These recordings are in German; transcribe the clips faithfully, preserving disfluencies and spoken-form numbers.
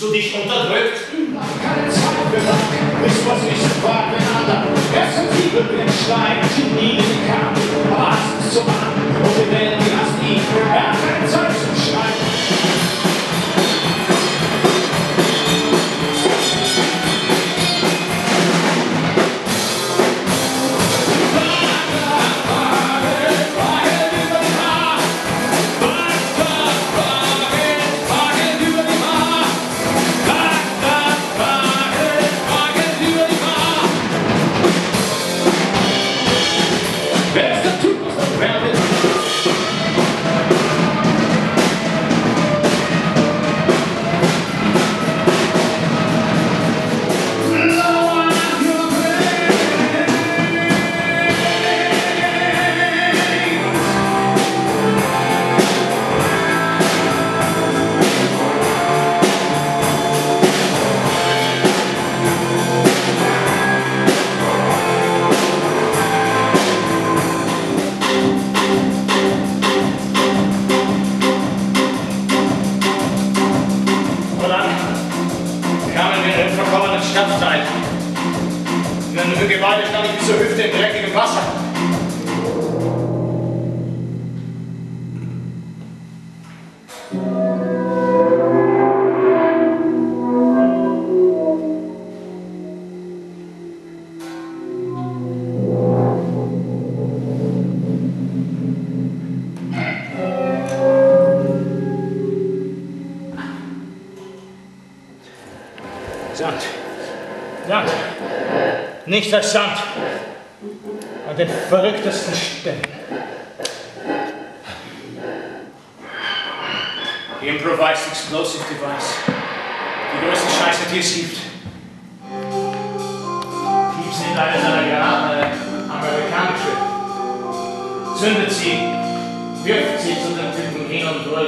du dich unterdrückt? Keine Zeit für Dank, ist was nicht so weit miteinander. Erst ein Siegel mit dem Schleim, nie den Kampf. Aber hast es so an, und wir werden die hast nie. Er hat keine Zeit zum Schreiben. Unsere Gemeinde stand nicht bis zur Hüfte in dreckigem Wasser. Sand. Sand. Nichts als Sand. An den verrücktesten Stellen. The improvised explosive device. Die größte Scheiße, die es gibt. Piepst in einer seiner Granaten amerikanische. Zündet sie, wirft sie zu den Typen hin und brüllt.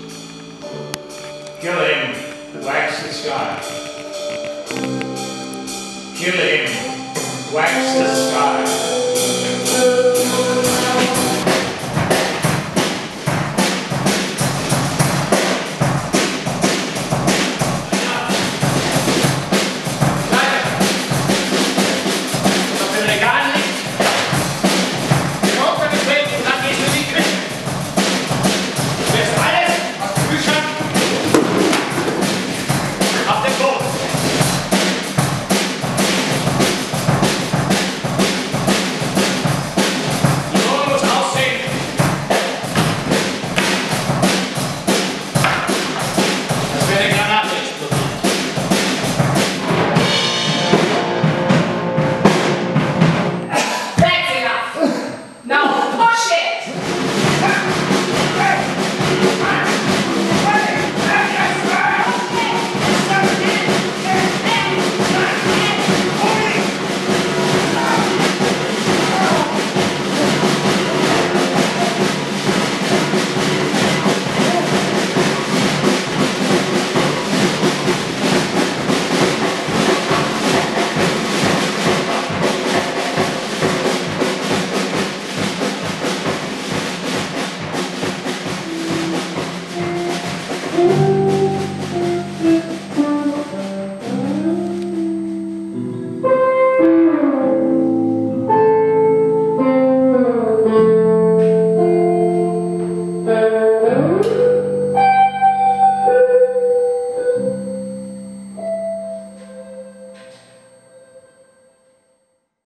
Kill him, wax the sky. Kill him, wax the sky.